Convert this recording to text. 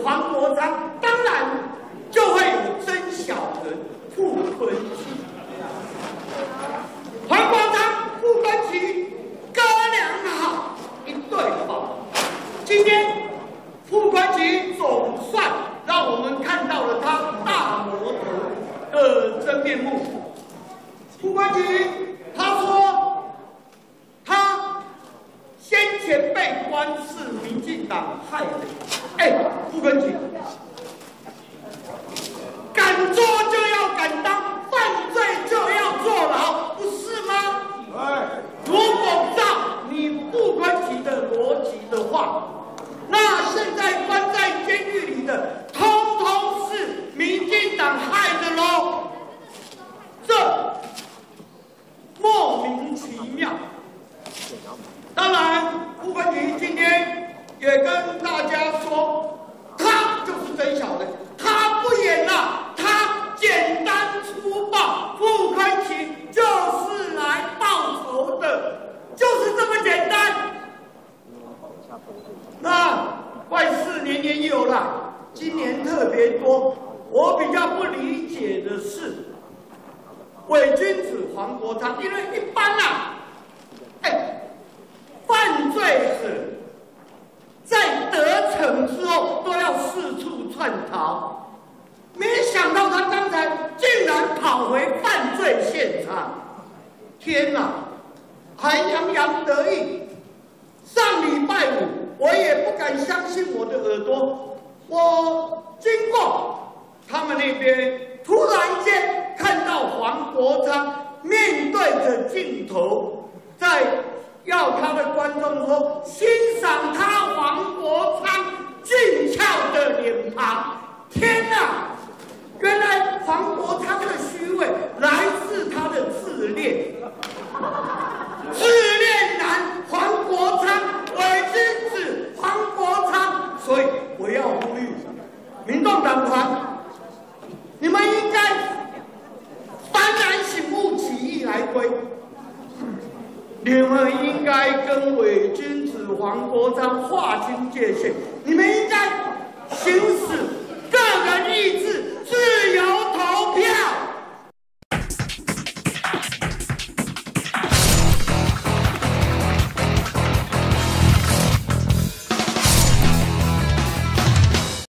黄国昌，当然就会有曾小人傅昆萁。黄国昌、傅昆萁哥俩好一对宝。今天傅昆萁总算让我们看到了他大魔头的真面目。傅昆萁他说，他先前被官是民进党害的。傅昆萁，敢做就要敢当，犯罪就要坐牢，不是吗？如果照你傅昆萁的逻辑的话，那现在关在监狱里的，通通是民进党害的喽。这莫名其妙。当然，傅昆萁今天也跟大家说，他就是真小人，他不演了，他简单粗暴。傅昆萁就是来报仇的，就是这么简单。那坏事年年有啦，今年特别多。我比较不理解的是伪君子黄国昌，因为一般啊，犯罪者在得逞之后都要四处窜逃，没想到他刚才竟然跑回犯罪现场。天哪，还洋洋得意。上礼拜五，我也不敢相信我的耳朵，我经过他们那边，突然间看到黄国昌面对着镜头，在要他的观众说欣赏他黄国昌俊俏的脸庞。天哪，原来黄国昌的虚伪来自他的自恋，自恋男黄国昌，伪君子黄国昌。所以我要呼吁民众党团，你们应该幡然醒悟，起义来归。你们应该跟伪君子黄国昌划清界限，你们应该行使